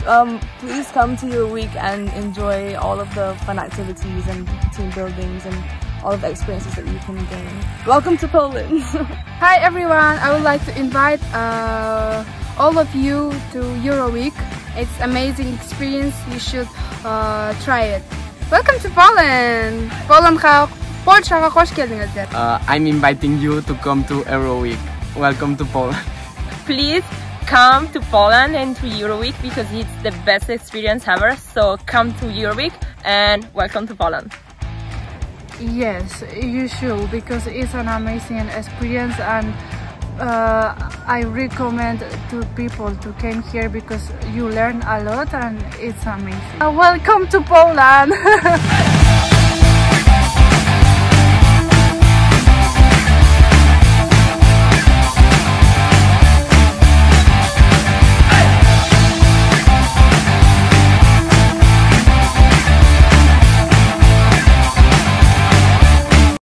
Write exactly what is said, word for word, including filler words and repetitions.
Um, please come to Euroweek and enjoy all of the fun activities and team buildings and all of the experiences that you can gain. Welcome to Poland! Hi everyone, I would like to invite uh, all of you to Euroweek. It's an amazing experience, you should uh, try it. Welcome to Poland! Polandga, Polshaga hoş geldinizler. Uh, I'm inviting you to come to Euroweek. Welcome to Poland. Please come to Poland and to Euroweek because it's the best experience ever. So come to Euroweek and welcome to Poland. Yes, you should, because it's an amazing experience, and uh, I recommend to people to come here because you learn a lot and it's amazing. Uh, welcome to Poland!